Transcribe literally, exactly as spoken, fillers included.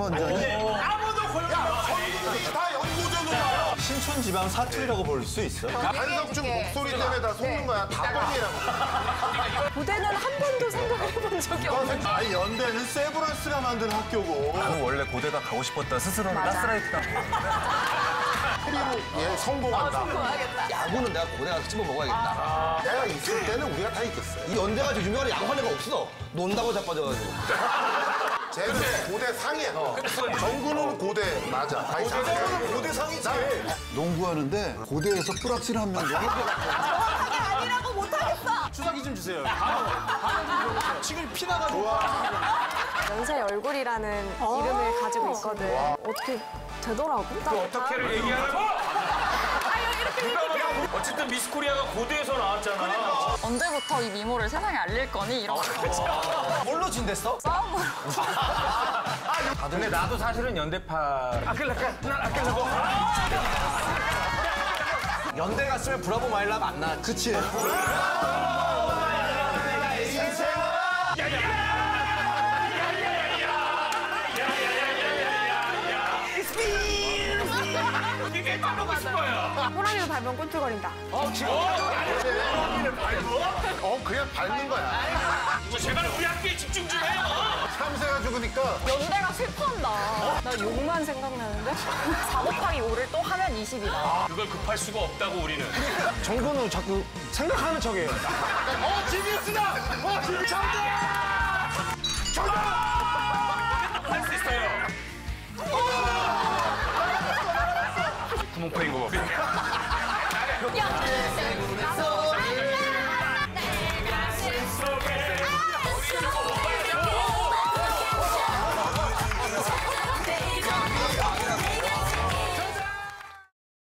완전히. 아무도 고용 안 해. 다 연고전으로. 신촌 지방 사투리라고 볼 수 있어. 한석준 목소리 때문에 다 속는 거야. 다 뻥이라고. 고대는 한 번도 생각해본 적이 없는. 아니 연대는 세브란스가 만든 학교고. 나는 원래 고대가 가고 싶었다 스스로는 가스라이트다. 프리로 얘 성공한다. 야구는 내가 고대 가서 찝어 먹어야겠다. 내가 있을 때는 우리가 다 있겠어. 이 연대가 지금 유명한 야구한 애가 없어. 논다고 자빠져가지고. 쟤는 고대 상이야. 정구는 고대 맞아. 아니, 정구는 고대 상이지. 농구하는데 고대에서 뿌락치를 한 명도 정확하게 아니라고 못하겠어. 주사기 좀 주세요. 지금 피 나가지고. 연세 얼굴이라는 이름을 가지고 있거든. 어떻게 되더라고? 어떻게를 얘기하라고? 어쨌든 미스 코리아가 고대에서 나왔잖아. 언제부터 이 미모를 세상에 알릴 거니? 이런 거. 뭘로 진댔어? 싸움으로. 근데 나도 사실은 연대파. 아낄라까? 난 아끼려고. 연대 갔으면 브라보 마일라 만나. 그치? 이게 따르고 싶어요. 호랑이를 밟으면 꿈틀거린다. 어, 지금 호랑이를 밟어? 어, 그냥 밟는 거야. 이거 제발 우리 학교에 집중 좀 해요. 삼세가 죽으니까 연대가 슬퍼한다. 나 욕만 생각나는데? 사 곱하기 오를 또 하면 이십이다. 그걸 급할 수가 없다고 우리는. 정근우 자꾸 생각하는 척해요. 어, 지비스다! 어, 지비 정답! 정답! 할 수 있어요. 구멍파인 거 봐. 야,